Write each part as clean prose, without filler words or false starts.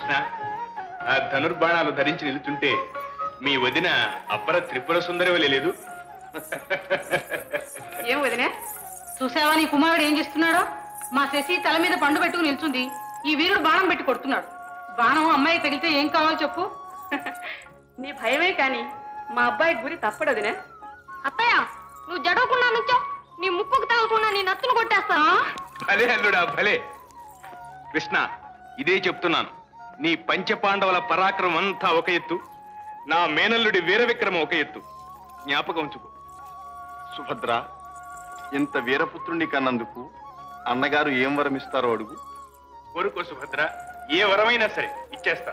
కృష్ణ, ఆ ధనుర్బాణాలు ధరించి నిలుచుంటే మీ వదిన అపర త్రిపుర సుందరి లేదు? ఏం వదినే, చూసావా నీ కుమారుడు ఏం చేస్తున్నాడో? మా శశి తల మీద పండు పెట్టుకుని నిల్చుంది, ఈ వీరుడు బాణం పెట్టి కొడుతున్నాడు. బాణం అమ్మాయి తగిలితే ఏం కావాలో చెప్పు. నీ భయమే కాని మా అబ్బాయి గురి తప్పడు వదినే. అత్తయ్య, నువ్వు జడవకుండా నుంచో, నీ ముక్కుకు తగలకుండా నీ నత్తును కొట్టేస్తా. భలే అల్లుడా భలే. కృష్ణ, ఇదే చెప్తున్నాను, నీ పంచపాండవుల పరాక్రమం అంతా ఒక ఎత్తు, నా మేనల్లుడి వీర విక్రమం ఒక ఎత్తు. జ్ఞాపకం ఉంచుకో. సుభద్ర, ఇంత వీరపుత్రుణ్ణి కన్నందుకు అన్నగారు ఏం వరం ఇస్తారో అడుగు. కోరుకో సుభద్ర, ఏ వరమైనా సరే ఇచ్చేస్తా.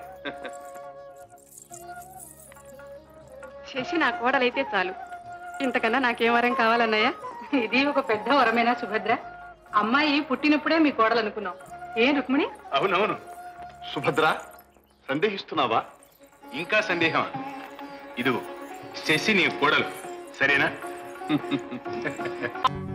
శశి నా కోడలైతే చాలు, ఇంతకన్నా నాకేం వరం కావాలన్నయ్య? ఇది ఒక పెద్ద వరమేనా సుభద్ర? అమ్మాయి పుట్టినప్పుడే మీ కోడలు అనుకున్నాం. ఏం రుక్మిణి? అవునవును. సుభద్ర, సందేహిస్తున్నావా? ఇంకా సందేహం? ఇదిగో శశి నీ కోడలు, సరేనా?